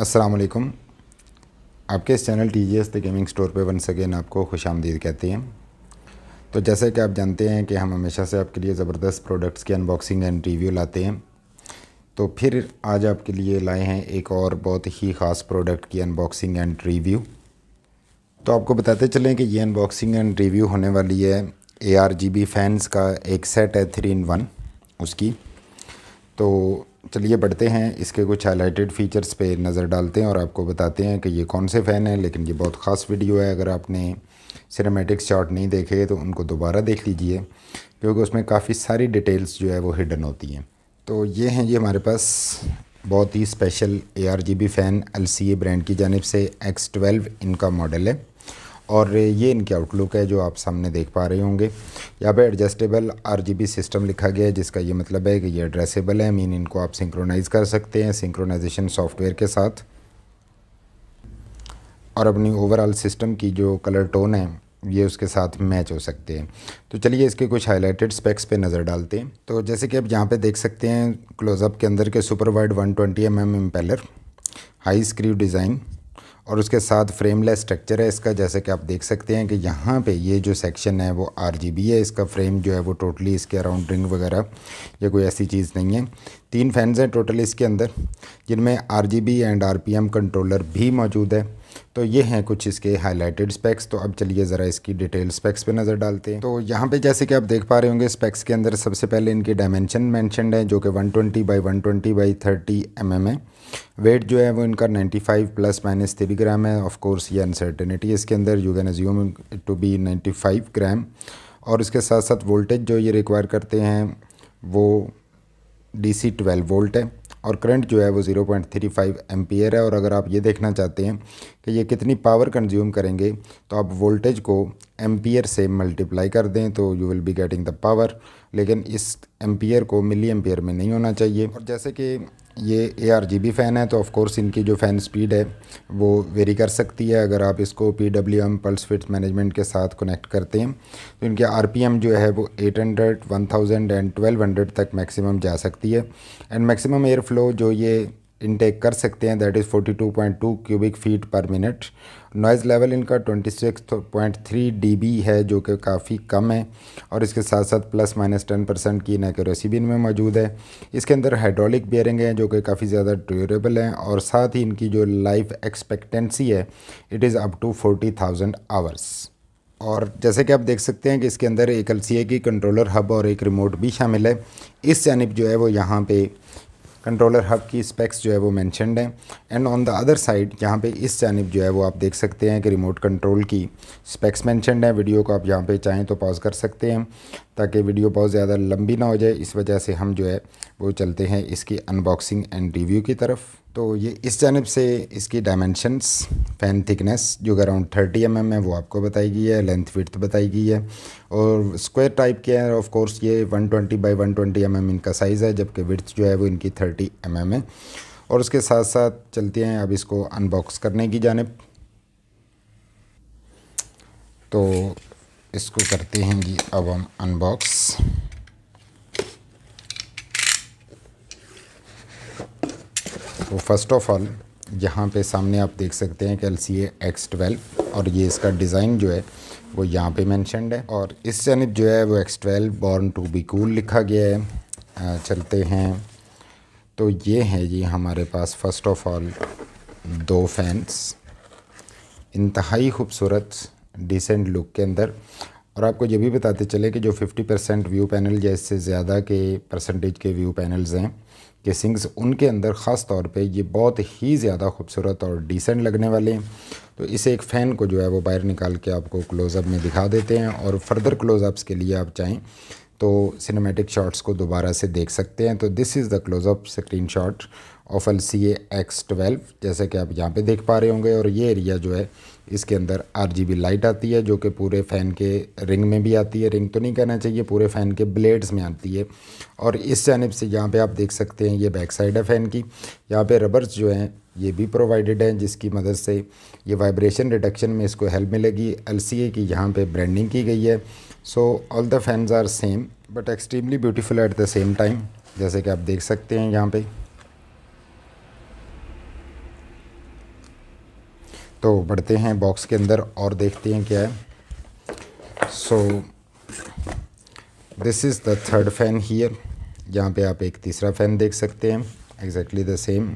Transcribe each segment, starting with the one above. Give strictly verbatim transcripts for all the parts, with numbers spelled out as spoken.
अस्सलाम वालेकुम। आपके इस channel T G S the gaming store पे वंस अगेन आपको खुशामदीद कहते हैं। तो जैसे कि आप जानते हैं कि हम हमेशा से आपके लिए ज़बरदस्त प्रोडक्ट्स की अनबॉक्सिंग एंड रिव्यू लाते हैं, तो फिर आज आपके लिए लाए हैं एक और बहुत ही ख़ास प्रोडक्ट की अनबॉक्सिंग एंड रिव्यू। तो आपको बताते चलें कि ये अनबॉक्सिंग एंड रिव्यू होने वाली है A R G B fans का एक सेट है थ्री इन वन उसकी। तो चलिए बढ़ते हैं, इसके कुछ हाईलाइटेड फ़ीचर्स पे नज़र डालते हैं और आपको बताते हैं कि ये कौन से फ़ैन हैं। लेकिन ये बहुत ख़ास वीडियो है, अगर आपने सिनेमैटिक शॉट नहीं देखे तो उनको दोबारा देख लीजिए, क्योंकि उसमें काफ़ी सारी डिटेल्स जो है वो हिडन होती हैं। तो ये हैं, ये हमारे पास बहुत ही special A R G B fan L C A brand की जानिब से एक्स ट्वेल्व इनका मॉडल है और ये इनकी आउटलुक है जो आप सामने देख पा रहे होंगे। यहाँ पे एडजस्टेबल आरजीबी सिस्टम लिखा गया है, जिसका ये मतलब है कि ये एड्रेसेबल है, मीन इनको आप सिंक्रोनाइज़ कर सकते हैं सिंक्रोनाइजेशन सॉफ्टवेयर के साथ, और अपनी ओवरऑल सिस्टम की जो कलर टोन है ये उसके साथ मैच हो सकते हैं। तो चलिए इसके कुछ हाईलाइटेड स्पेक्स पे नज़र डालते हैं। तो जैसे कि आप यहाँ पे देख सकते हैं क्लोज़अप के अंदर के super wide one twenty M M impeller, high screw design और उसके साथ फ्रेमलेस स्ट्रक्चर है इसका। जैसे कि आप देख सकते हैं कि यहाँ पे ये जो सेक्शन है वो आरजीबी है, इसका फ्रेम जो है वो टोटली इसके अराउंड रिंग वगैरह या कोई ऐसी चीज़ नहीं है। तीन फैंस हैं टोटल इसके अंदर, जिनमें आरजीबी एंड आरपीएम कंट्रोलर भी मौजूद है। तो ये हैं कुछ इसके हाईलाइटेड स्पेक्स। तो अब चलिए ज़रा इसकी डिटेल स्पेक्स पे नज़र डालते हैं। तो यहाँ पे जैसे कि आप देख पा रहे होंगे स्पेक्स के अंदर सबसे पहले इनके डायमेंशन मेंशन्ड है, जो कि one twenty by one twenty by thirty M M है। वेट जो है वो इनका ninety five plus minus three gram है। ऑफ कोर्स ये अनसर्टेनिटी इसके अंदर, you can assume it to be ninety five gram. और इसके साथ साथ वोल्टेज जो ये रिक्वायर करते हैं वो डी सी ट्वेल्व वोल्ट है और करंट जो है वो zero point three five ampere है। और अगर आप ये देखना चाहते हैं कि ये कितनी पावर कंज्यूम करेंगे तो आप वोल्टेज को एम्पियर से मल्टीप्लाई कर दें तो you will be getting the power, लेकिन इस एम्पियर को मिली एम्पियर में नहीं होना चाहिए। और जैसे कि ये A R G B fan है तो ऑफ कोर्स इनकी जो फ़ैन स्पीड है वो वेरी कर सकती है। अगर आप इसको P W M pulse fits management के साथ कनेक्ट करते हैं तो इनके आर पी एम जो है वो eight hundred, one thousand and twelve hundred तक मैक्सिमम जा सकती है। एंड मैक्सिमम एयर फ्लो जो ये इनटेक कर सकते हैं that is forty two point two cubic feet per minute. Noise level इनका twenty six point three D B है, जो कि काफ़ी कम है। और इसके साथ साथ प्लस माइनस टेन परसेंट की इनएक्यूरेसी भी इनमें मौजूद है। इसके अंदर हाइड्रोलिक बेयरिंग है जो कि काफ़ी ज़्यादा ड्यूरेबल हैं, और साथ ही इनकी जो लाइफ एक्सपेक्टेंसी है it is up to forty thousand hours. और जैसे कि आप देख सकते हैं कि इसके अंदर एक एल सी ए की कंट्रोलर हब और एक रिमोट भी शामिल है। इस जानिब जो है वो यहाँ पे कंट्रोलर हब की स्पेक्स जो है वो मेंशन्ड है। And on the other side यहाँ पे इस जानिब जो है वो आप देख सकते हैं कि रिमोट कंट्रोल की स्पेक्स मेंशन्ड है। वीडियो को आप यहाँ पे चाहें तो पॉज कर सकते हैं ताकि वीडियो बहुत ज़्यादा लंबी ना हो जाए, इस वजह से हम जो है वो चलते हैं इसकी अनबॉक्सिंग एंड रिव्यू की तरफ। तो ये इस जानिब से इसकी डायमेंशंस, फ़ैन थिकनेस जो कि अराउंड थर्टी एम एम है वो आपको बताई गई है, लेंथ विड्थ बताई गई है, और स्क्वायर टाइप के है। ऑफ कोर्स ये one twenty by one twenty M M इनका साइज़ है, जबकि विड्थ जो है वो इनकी थर्टी एम एम है। और उसके साथ साथ चलते हैं अब इसको अनबॉक्स करने की जानिब। तो इसको करते हैं जी अब हम अनबॉक्स। तो फर्स्ट ऑफ ऑल यहाँ पे सामने आप देख सकते हैं कि L C A X twelve, और ये इसका डिज़ाइन जो है वो यहाँ पे मेंशन्ड है। और इस जानिब जो है वो X twelve born to be cool लिखा गया है। आ, चलते हैं, तो ये है जी हमारे पास फर्स्ट ऑफ ऑल दो फैंस, इंतहाई खूबसूरत डिसेंट लुक के अंदर। और आपको ये भी बताते चले कि जो फिफ्टी परसेंट व्यू पैनल या इससे ज़्यादा के परसेंटेज के व्यू पैनल्स हैं केसिंग्स, उनके अंदर ख़ास तौर पे ये बहुत ही ज़्यादा खूबसूरत और डिसेंट लगने वाले हैं। तो इस एक फ़ैन को जो है वो बाहर निकाल के आपको क्लोज़अप में दिखा देते हैं, और फर्दर क्लोज़अप्स के लिए आप चाहें तो सिनेमैटिक शॉट्स को दोबारा से देख सकते हैं। तो this is the closeup screenshot of L C A X twelve, जैसे कि आप यहाँ पे देख पा रहे होंगे। और ये एरिया जो है इसके अंदर आर जी बी लाइट आती है, जो कि पूरे फ़ैन के रिंग में भी आती है, रिंग तो नहीं कहना चाहिए, पूरे फ़ैन के ब्लेड्स में आती है। और इस जानिब से यहाँ पे आप देख सकते हैं ये बैक साइड है फ़ैन की। यहाँ पे रबर्स जो हैं ये भी प्रोवाइडेड हैं, जिसकी मदद से ये वाइब्रेशन रिडक्शन में इसको हेल्प मिलेगी। एल सी ए की यहाँ पे ब्रांडिंग की गई है। So all the fans are same but extremely beautiful at the same time, जैसे कि आप देख सकते हैं यहाँ पे। तो बढ़ते हैं बॉक्स के अंदर और देखते हैं क्या है। So this is the third fan here. यहाँ पे आप एक तीसरा फ़ैन देख सकते हैं, एग्जैक्टली द सेम।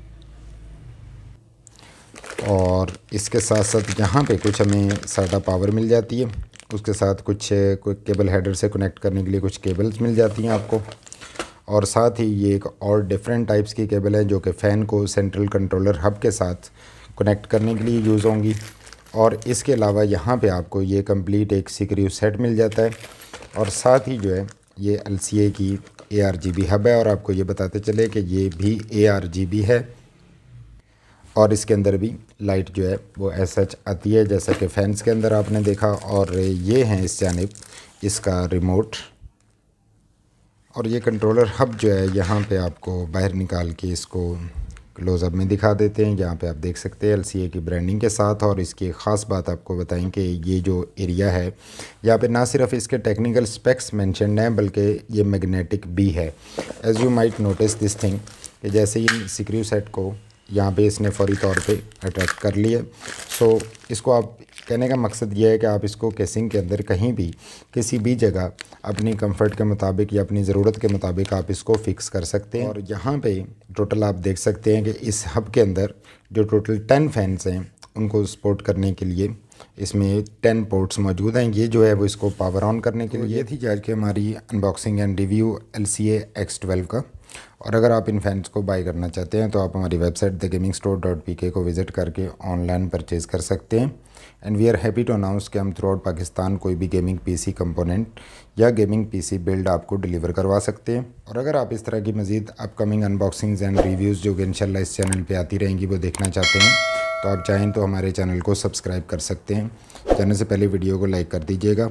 और इसके साथ साथ यहाँ पे कुछ हमें साटा पावर मिल जाती है, उसके साथ कुछ कोई केबल हेडर से कनेक्ट करने के लिए कुछ केबल्स मिल जाती हैं आपको। और साथ ही ये एक और डिफरेंट टाइप्स की केबल है जो कि फ़ैन को सेंट्रल कंट्रोलर हब के साथ कनेक्ट करने के लिए यूज़ होंगी। और इसके अलावा यहाँ पे आपको ये कंप्लीट एक सिक्रियू सेट मिल जाता है। और साथ ही जो है ये एल सी ए की A R G B hub है। और आपको ये बताते चले कि ये भी ए आर जी बी है और इसके अंदर भी लाइट जो है वो एस सच आती है जैसा कि फैंस के अंदर आपने देखा। और ये हैं इस जानिब इसका रिमोट। और ये कंट्रोलर हब जो है यहाँ पे आपको बाहर निकाल के इसको क्लोज़अप में दिखा देते हैं। यहाँ पे आप देख सकते हैं एल सी ए की ब्रांडिंग के साथ। और इसकी एक ख़ास बात आपको बताएं कि ये जो एरिया है यहाँ पे ना सिर्फ इसके टेक्निकल स्पेक्स मेंशन्ड हैं बल्कि ये मैग्नेटिक भी है। As you might notice this thing कि जैसे ही सिक्रियू सेट को यहाँ पे इसने फौरी तौर पे अट्रैक्ट कर लिए। सो इसको आप कहने का मकसद ये है कि आप इसको केसिंग के अंदर कहीं भी किसी भी जगह अपनी कंफर्ट के मुताबिक या अपनी ज़रूरत के मुताबिक आप इसको फ़िक्स कर सकते हैं। और यहाँ पे टोटल आप देख सकते हैं कि इस हब के अंदर जो टोटल टेन फैंस हैं उनको सपोर्ट करने के लिए इसमें टेन पोर्ट्स मौजूद हैं। ये जो है वो इसको पावर ऑन करने के लिए। ये थी आज की हमारी unboxing and review L C A X twelve का। और अगर आप इन फैंस को बाई करना चाहते हैं तो आप हमारी website the gaming store dot P K को विज़िट करके ऑनलाइन परचेज़ कर सकते हैं। And we are happy to announce कि हम थ्रू आउट पाकिस्तान कोई भी गेमिंग पीसी कंपोनेंट या गेमिंग पीसी बिल्ड आपको डिलीवर करवा सकते हैं। और अगर आप इस तरह की मज़ीद अपकमिंग अनबॉक्सिंग्स एंड रिव्यूज़ जो कि इंशाल्लाह इस चैनल पे आती रहेंगी वो देखना चाहते हैं तो आप चाहें तो हमारे चैनल को सब्सक्राइब कर सकते हैं। जाने से पहले वीडियो को लाइक कर दीजिएगा।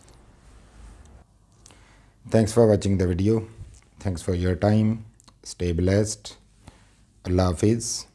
Thanks for watching the video, thanks for your time, stay blessed, अल्लाह हाफिज़।